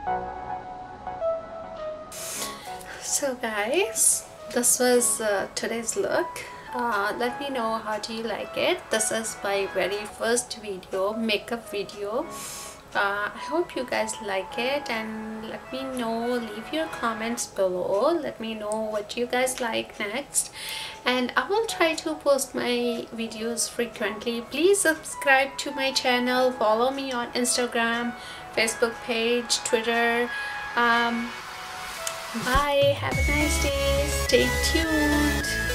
So guys, this was today's look. Let me know how do you like it. This is my very first video, makeup video. I hope you guys like it, and let me know, leave your comments below. Let me know what you guys like next, and I will try to post my videos frequently. Please subscribe to my channel, follow me on Instagram, Facebook page, Twitter. Bye, have a nice day, stay tuned.